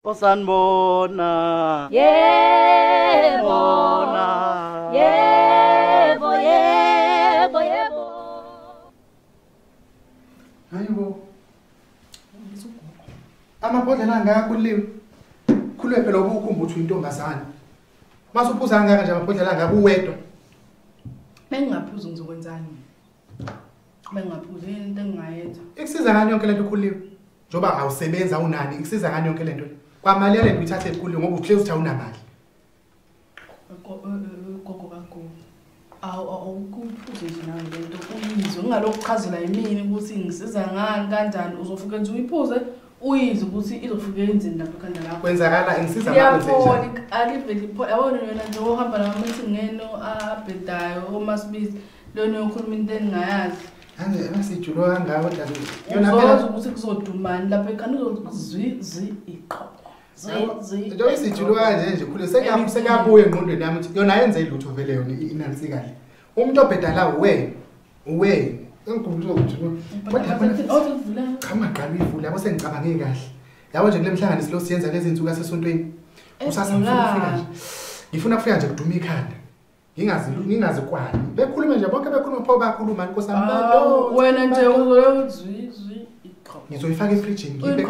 Osanbona. Yebo. Yebo. Hayibo. Amabhodlela angakaKhululiwe. Khululiwe phela ubukhumba uthi intombazana. Masuphuza ngaka nje amabhodlela angaka uwedwa. Bengingaphuza ngizokwenzani? Bengingaphuza into engingayenza. Ikusiza ngani yonke lento Khululiwe? Njoba awusebenza unani, ikusiza ngani yonke lento? Kwamali yale uyithathe ekhululiwe ngoba uhlezi uthi awunamali. Gogo kaGumede. Awukuphuze nje nawe lento uyizwe ngalokho chazela yimini ukuthi ngisiza ngani kanjani uzofuke nje uyiphuze uyizwe ukuthi izofika yenzeni lapho ekhanda lakho. Kwenzakala ngisiza ngakwenze njani? Aliveli yabona yona nje ohamba namameeting ngeno abhedayo omasibizi lona yokhuluma into engayazi. Anje emasijulo kangawo dala. Yona phela ukuthi kuzodumani lapho ekhanda uzozwi iqo. Nje isijulo kanje nje Khululiwe sekabuye engqondweni yami ukuthi yona yenze ilutho vele yona inansikale. Umuntu obhedala uwe engikhumbula ukuthi kodwa chama qala uyivula yabo sengicabange kahle. Yabo nje kule mhlanganiso lo siyenza lezi insuku asesontweni. Usasa ngifuna ukufika nje. Ngifuna ukufika nje kuduma ikhanda. Ngingazi kwani. Bekhuluma nje bonke bekhuluma pho bakhuluma Nkosi yami. Wena nje uzozwi iqo. Ngizoyifaka efrijini ngibe.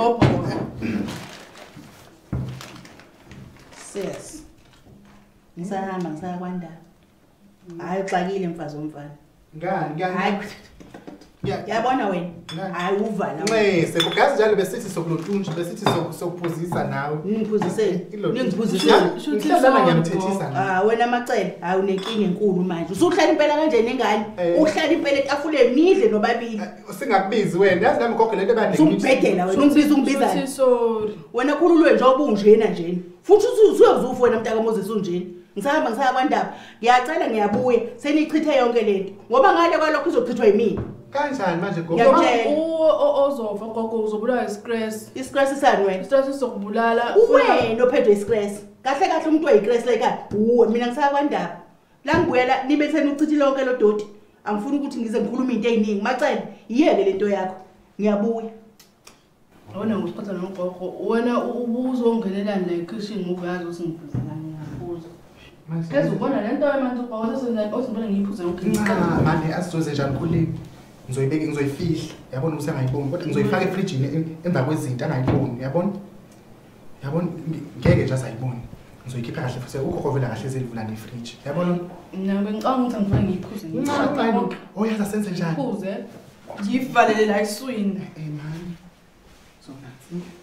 Sis. Ngisahamba ngisaya kwaNdaba. Hayi uxakile mfazi womfana. Ngani? Hayi. Yabona wena. Hayi uvala. Nqese kugazi njalo besithi sokulontunji besithi sokuphuzisa nawe. Ningiphuziseni. Ngihlala ngiyamthethisa. Wena amacele awunenkinga enkulu manje. Usuhlala impela kanjeni engane? Uhlala impela etafuleni nidle nobabili. Singakubizi wena. Yazi nami gogo lento kade ngithi. Ubhedela wena ungibizani. Sorry. Wena Khululiwe nje obunjena njeni. Futhi usuyozufa wena mntaka Moses unjeni. Ngisahamba ngisaya kwaNdaba. Ngiyacela ngiyabuya senichithe yonke lento. Ngoba ngale kwalokho izochithwa yimini. Kanjani manje gogo? Ozofa gogo uzobulawa istress. Istress sani wena? Istress sokubulala. Wena ophethwe istress. Kahle kahle umuntu oyistress la ekhaya. Uwe mina ngisaya kwaNdaba. La ngibuyela nibe senichithile yonke lo doti. Angifuni ukuthi ngize ngikhuluma into eziningi. Macela iyeke lento yakho. Ngiyabuya. Wena ngusiphatha nogogo. Wena ubuzongelelana la ekitchen ngokuyazi ukuthi ngiphuzana ngiyaphuza. Keze ubona lento manje ubhawasa senza osibona ngiyiphuza yonke iqala. Manje asizoze njani Khululiwe? Ngizoyibeka ngizoyifihla. Yabona ukuthi angayiboni kodwa ngizoyifaka efrijini emva kwezinto angayiboni. Yabona? Ngeke nje asayiboni. Ngizoyikhipha kahle futhi ugogo vela kahle ezilivula nefriji. Yabona? Mina ngicabanga ukuthi ngifuna ngiyiphuze ngicabanga. Oyaza senze njani? Phuze. Ngiyivalele la iswini. Man. So that's it.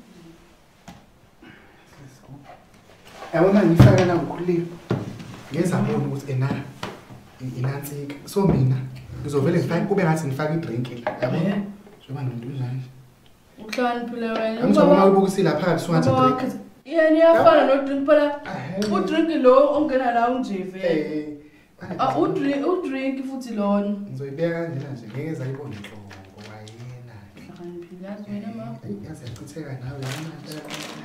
Yabona ngifaka la Khululiwe. Ngeza bona ukuthi inansika. So mina ngizovele ngifake kube ngathi ngifaka idrink la. Yabona? Njoba nonduzane. Uhlaniphile wena. Ngizobona ubukisi lapha phakathi sungathi drink. Yena iyafana no drink phela. Udrink lo ongena la unjeve. Udrink futhi lona. Ngizoyibeka kanjena nje ngeke zayibona inhloko ngoba yena. Uhlaniphile yazi wena ma. Yazi yachitheka nawe yena.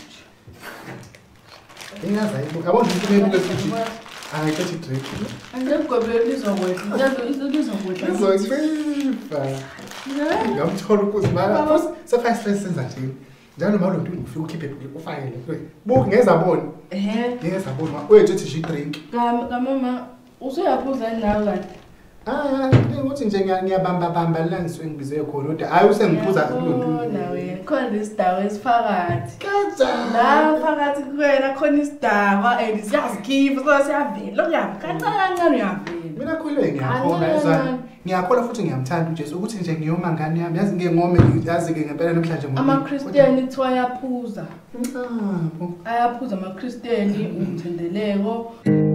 Ingazayibona. Yabona ukuthi ubebuke futhi. Ayikhethi drink. Angekugobela lizokwehla. Yazi lizokwehla. Lizokwehla. Ngamthola ukuthi mara futhi sefike stress senza nje. Njalo malo nto ufika ukhiphe ufayele. Buki ngeza bona. Ngeza bona. Wethu uthi nje drink. Kamama usuyaphuza nawe kanti. Ukuthi nje ngiyabamba la ngisuke ngibizwe khona kodwa hayi usengiphuza kulonto. Nawe khona isidawa esiphakathi. Kanjani? La phakathi kuwena khona isidawa and siyazikhipha so siyavela uyaphi kancane uyavela. Mina Khululiwe ngiyakholwa ngiyakholwa futhi ngiyamthanda uJesu ukuthi nje ngiyoma ngane yami yazi ngengome yazi ke ngempela namhlanje ngoba amaKristiani kuthiwa ayaphuza. Ayaphuza amaKristiani umthendeleko.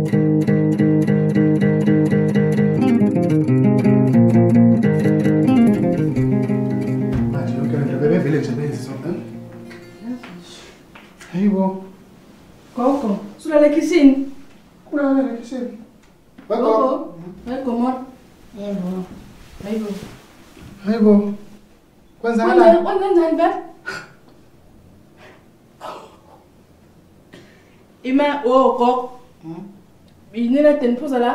Bebevele nje bezizwa. Hayibo. Gogo, sulala kitchen. Kulala kitchen. Gogo. Gogo mor. Yebo. Hayibo. Kwenzakala. Kwenzani ba? Ima gogo. Inina teniphuza la?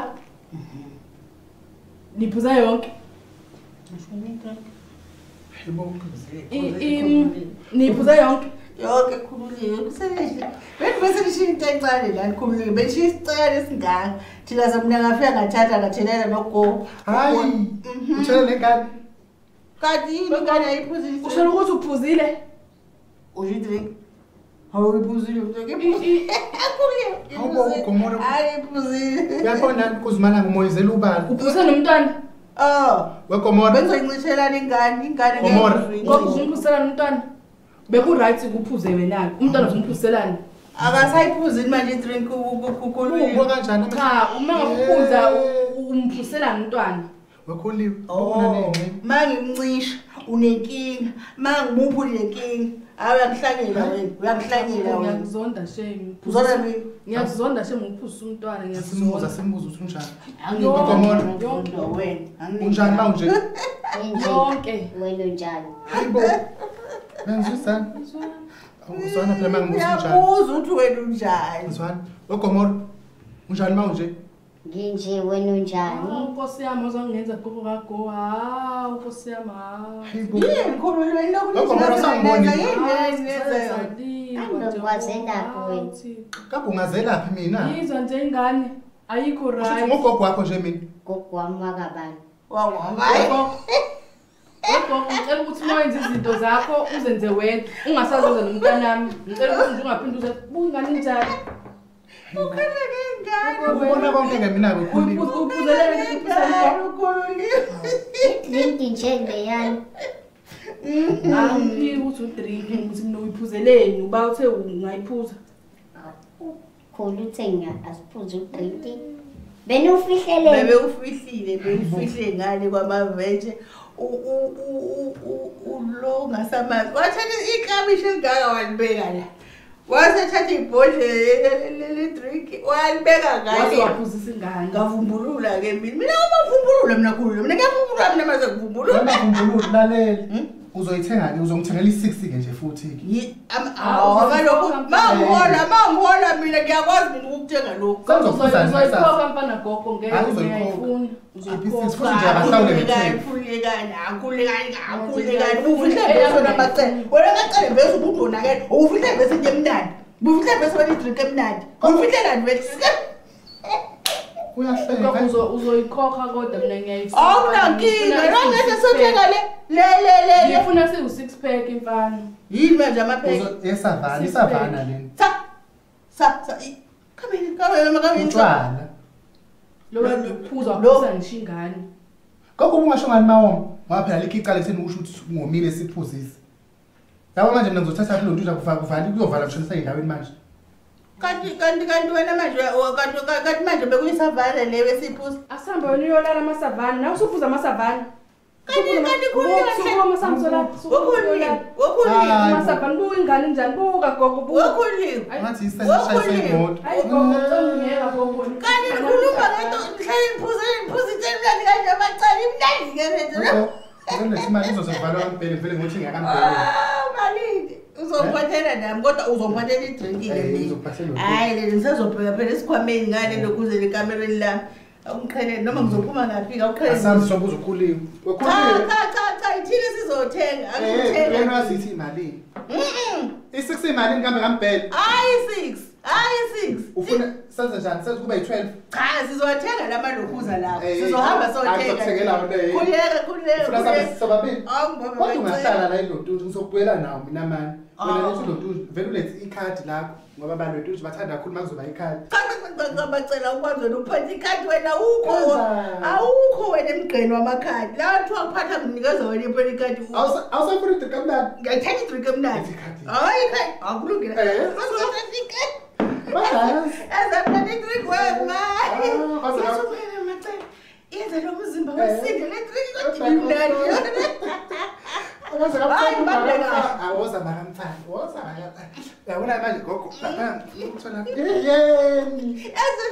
Niphuza yonke. Hayibo. Niphuza yonke. Yonke Khululiwe kusebenza. Bese lishiya into encane la Khululiwe. Beshiya isicelo esingaka. Thina samna ngafika ngathatha ngathelela noGo. Hayi. Uthele lengane. Kanti ingane ayiphuzile. Usho ukuthi uphuzile? Uyidrink. Hawu iphuzile Khululiwe. Awubo uGomora. Ayiphuzile. Uyabona kuzimana ngomoyizela ubani. Uphuze nomntwana? WeGomora. Bengizoyincishela ingane Gomora. Ngoba uzomphuzelana umntwana. Beku right ukuphuze wena. Umntwana uzomphuzelana. Akasayiphuzile manje idrink Khululiwe. Ubo kanjani? Cha, uma ngaphuza umphuzelana umntwana. WeKhululiwe. Ubona nene. Mangimncisha unenkinga. Mangimuphi unenkinga. Uyangihlanyela wena. Uyangihlanyela wena. Ngiyakuzonda shame. Uzona mina. Ngiyakuzonda shame ukuphuza umntwana Simbuza ngiyakuzonda. ukuthi unjani. Angiyona WeGomora. wena. Unjani manje? Yonke. Wena unjani? Hayibo. Ngizwisana. Uzwana phela mangibuza unjani. Uyabuza ukuthi wena unjani. Uzwana. WeGomora. Unjani manje? Nginje wena unjani? Nkosi yami uzongenza gogo kago. Nkosi yami. Hayibo. Yini Khululiwe lokhu WeGomora sangiboni. Angikwazelaphi wena. Kabe ungazelaphi mina? Yizwa nje ingane. Ayikho Usho right. ngogogo wakho nje mina. Gogo wami wakabani. Hayi. Gogo, ngicela ukuthi mayenze izinto zakho uzenze wedwa. Ungasazenza nomntanami. Ngicela ukuthi nje ungaphinde uze bungani njani. Ukhona ngengane. Ubona konke ngemina WeKhululiwe. Uphuzelele ngikuphuzela. Khululiwe. Drink njengeyani. Angiphi ukuthi udrink ukuthi mina uyiphuzeleni uba uthe ungayiphuza. Khona uthenga asiphuze udrink. Bene ufihlele. Bebe ufihle ngale kwamaveje. Ulo ngasamazi. Wathatha iklabishi elingaka walibeka la. Wasathatha ibhodlela le drink walibeka ngale. Wathi waphuzisa ingane. Ngavumbulula ke mina ngavumbulula mina Khululiwe. Mina ngiyavumbulula mina mase kuvumbulula. Ngiyavumbulula lalela. Uzoyithenga ke uzongithengela i60 ke nje futhi ke. Ngalokho mangihola mina ngiyakwazi mina ukuthenga lokho. Uzoyikhokha mfana gogo ngeke ngiyayifuna. Futhi nje abahlawule ngithenge. Akhulekani ufihle bese namacele. Wena ngacele bese umuntu onakela. Ufihle bese nje emnandi. Ufihle bese wena idrink emnandi. Ufihle lani wethu? Uyahleka. Uzoyikhokha kodwa mina ngiyayifuna. Awunankinga, ngeke sothenga le. Ngifuna siwu6 pack mfana. Yini manje amapheki? Isavana leni. Sa. Kameni. Utshwala. Lo kuphuza ngishingane. Gogo ungasho ngani mawoma? Ngoba phela likhicala ekutheni usho ukuthi ngomile siphuzise. Yabo manje mina ngizothatha lo nto kuvala kuyovala kushonisa endaweni manje. Kanti wena manje kanti manje bekuyisavana le besiphuza. Asihambe wena uyolala amasavana. Nawe usuphuza amasavana. Kanti Khululiwe amasamsola. Wokhulile. Amasavana buyingane njani buka gogo buka. Wokhulile. Ngathi isashayisa imoto. Hayi gogo ngiyeka gogo. Kanti khuluma ngento mhlawumbe iphuza ithelani kanje abacala imnandi ke manje. Ngene simali izosevalwa kampela vele ngothi ngiyakampela. Malini. Uzongiphathela nami kodwa uzongiphathela idrink ke mina. Hayi le ngisazobheka phela esikhwameni ngale lokuze le kamereni lami. Awuqhelele noma ngizophuma ngaphi awuqhelele. Asazi sobuza uKhululiwe. WeKhululiwe. Cha ithini sizothenga akuthenga. Yena wazithi imali. I6 imali ngihambe ngambhela. Hayi 6. Ufuna senze njani? Senze kube yi12. Cha sizothenga lamalokhuza lapho. Sizohamba sothenga. Akuthengela wona. Khuleka. Ufuna sabe sobabili. Awungibona. Kodwa ungahlala la indontuzi ngizokubuyela nawo mina mani. Wena lethi indontuzi vele ulethe ikhadi lakho ngoba abantu bethu bathanda kakhulu makuzoba ikhadi. Cha bacela ukwazi ukuphatha ikhadi wena awukho wena emgqeni wamakhadi. La kuthiwa kuphatha kunikeza wena impela ikhadi. Awusafuna idrink kamnandi. Ngiyathenga idrink emnandi. Hayi ikhadi akulungile. Ezaphatha idrink wena. Yasubela macela. Yenza lo mzimba wesinde le drink kodwa imnandi. Awoza bakamfana. Woza bakamfana. Yabona manje gogo. Uthola. Yeyeni.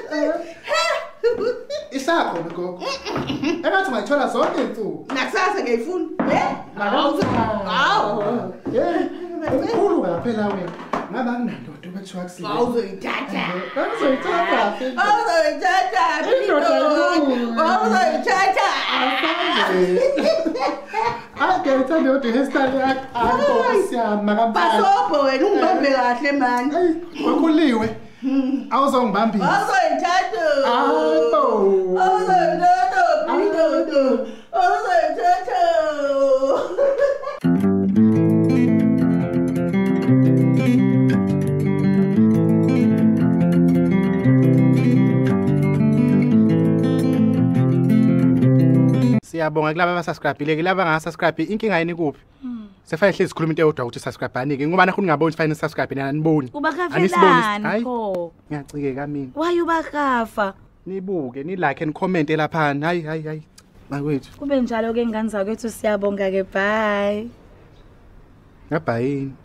Isakho gogo. Engathi ungayithola zonke insuku. Nakusasa ngiyifuna. Hawu. Ukhulu phela wena. ngabe anginandoda bekuthiwa kusile. Awuzoyithatha. Awuzoyithatha. Awuzoyithatha. Awuzoyithatha. Ake uthanda yodwa hairstyle yakho. Nkosi yami makamfana. Basobho wena ungibambe kahle mani. KwaKhuliwe. Awuzongibambisa. Awuzoyithatha. Abo. Awuzoyithatha. Awuzoyithatha. Siyabonga kulabo abasubscribe-ile laba abangasubscribe inkinga yini kuphi? Sefanele hlezi sikhuluma into eyodwa ukuthi subscribe anike ngoba nakhona ngaboni fanele subscribe naniboni. Ubakafelani pho? Ngiyacikeka mina. Why ubakafa? Nibuke, ni like and comment lapha. Hayi. Makwethu. Kube njalo ke ngane zakwethu siyabonga ke bye. Bye.